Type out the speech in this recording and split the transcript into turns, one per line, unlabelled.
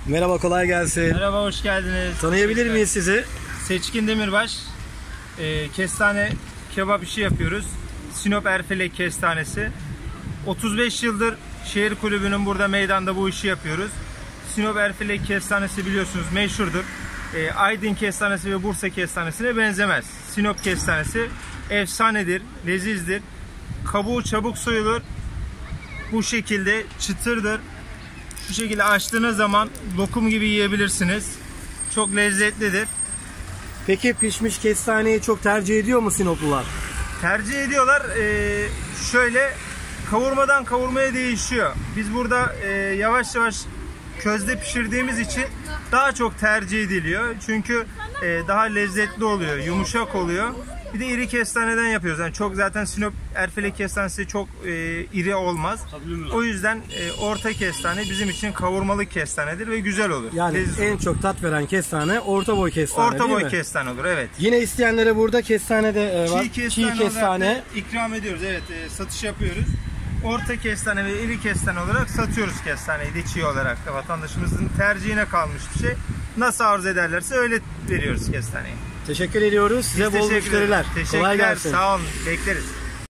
Merhaba, kolay gelsin.
Merhaba, hoş geldiniz.
Tanıyabilir miyiz sizi?
Seçkin Demirbaş. Kestane kebap işi yapıyoruz. Sinop Erfelek kestanesi. 35 yıldır şehir kulübünün burada meydanda bu işi yapıyoruz. Sinop Erfelek kestanesi biliyorsunuz meşhurdur. Aydın kestanesi ve Bursa kestanesine benzemez. Sinop kestanesi efsanedir, lezizdir. Kabuğu çabuk soyulur. Bu şekilde çıtırdır. Şu şekilde açtığınız zaman lokum gibi yiyebilirsiniz. Çok lezzetlidir.
Peki pişmiş kestaneyi çok tercih ediyor mu Sinoplular?
Tercih ediyorlar. Şöyle kavurmadan kavurmaya değişiyor. Biz burada yavaş yavaş közde pişirdiğimiz için daha çok tercih ediliyor. Çünkü daha lezzetli oluyor, yumuşak oluyor. Bir de iri kestaneden yapıyoruz. Yani çok zaten Sinop Erfelek kestanesi çok iri olmaz. O yüzden orta kestane bizim için kavurmalık kestanedir ve güzel olur.
Yani en çok tat veren kestane orta boy kestane,
orta boy
değil mi?
kestane olur, evet.
Yine isteyenlere burada kestane de var.
Çiğ kestane ikram ediyoruz. Evet, satış yapıyoruz. Orta kestane ve iri kestane olarak satıyoruz kestaneyi de çiğ olarak da. Vatandaşımızın tercihine kalmış bir şey. Nasıl arzu ederlerse öyle veriyoruz kestaneyi.
Teşekkür ediyoruz. Size bol müşteriler.
Teşekkürler.
Kolay gelsin.
Sağ olun. Bekleriz.